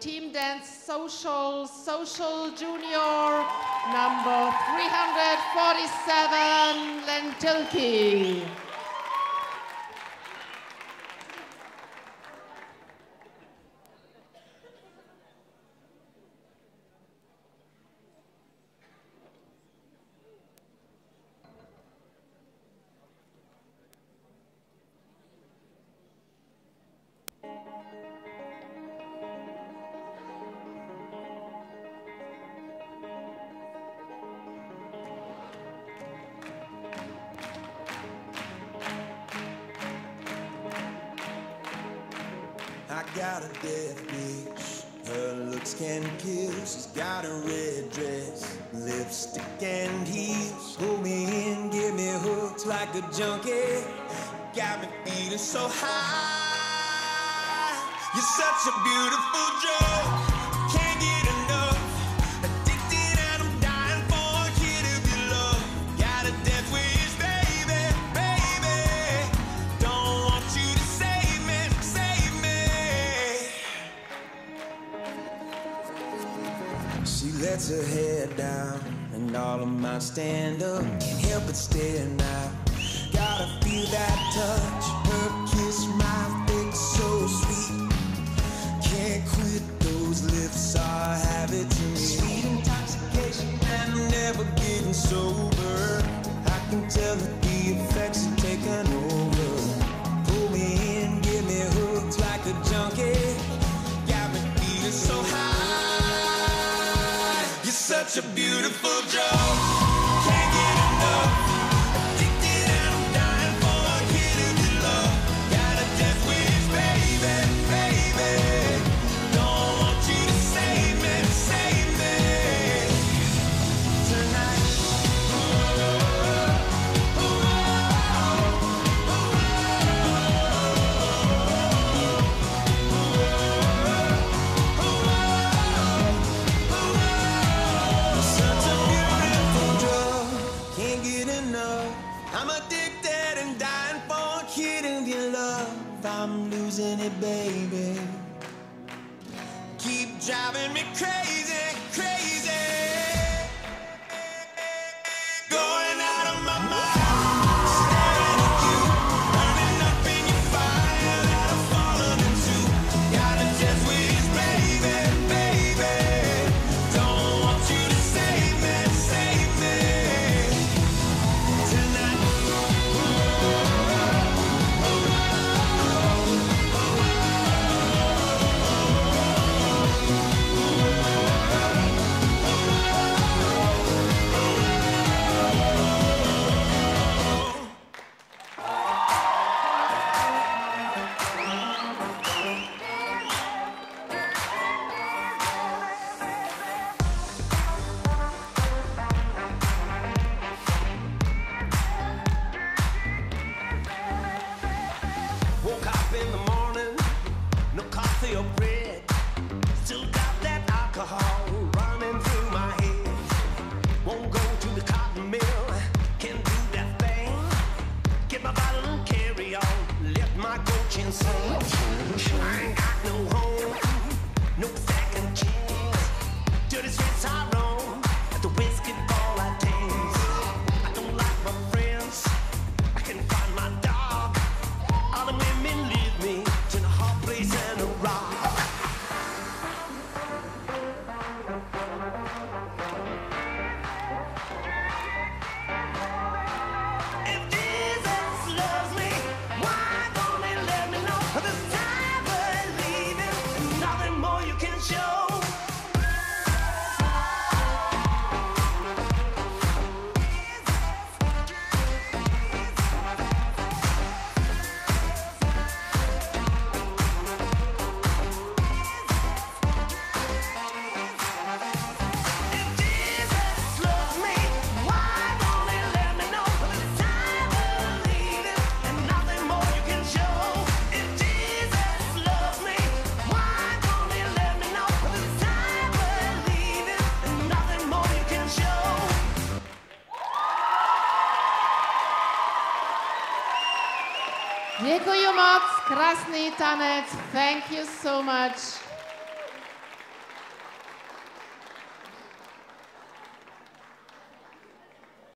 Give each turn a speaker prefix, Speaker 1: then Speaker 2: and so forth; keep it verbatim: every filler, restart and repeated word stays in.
Speaker 1: Team Dance Social, Social Junior, number three hundred forty-seven, Lentilki.
Speaker 2: I got a death bitch, her looks can kill. She's got a red dress, lipstick and heels. Pull me in, give me hooks like a junkie. Got me feeling so high. You're such a beautiful drug, can't get enough. Addicted and I'm dying for a hit of your love. Got a death wish, baby, baby. Don't want you to save me, save me. She lets her head down and all of mine stand up. Can't help but stare now. Gotta feel that touch, her kiss, my face so sweet. Can't quit, those lips are habit to me. Sweet intoxication and never getting sober. I can tell that the effects are taking over. Pull me in, give me hooks like a junkie. Got me feeling so high. You're such a beautiful drug, can't get enough. Addicted and I'm dying for a hit of your love. Got a death wish, baby, baby. Don't want you to save me, save me tonight. Such a beautiful drug, can't get enough. I'm addicted and dying for a hit of your love. I'm losing it, baby. Keep driving me crazy, crazy. Going out of my mind. Staring at you, burning up in your fire that I've fallen into. Got a death wish, baby, baby. Don't want you to save me, save me tonight. Woke up in the morning, no coffee or bread. Still got that alcohol running through my head. Won't go to the cotton mill, can't do that thing. Get my bottle and carry on, let my coaching sing. I ain't got no home, no second chance. Dirty streets I roam, at the whiskey ball I dance. I don't like my friends, I can't find my dog. All the women leave me to the hot place and a rock. If Jesus loves me, why don't he let me know? This time we're leaving, nothing more you can show. If Jesus loves me, why don't he let me know? This time we're leaving, and nothing more you can show. If Jesus loves me, why don't he let me know? This time we're leaving, and nothing more you can show.
Speaker 1: Děkuji moc, krásný tanec, thank you so much.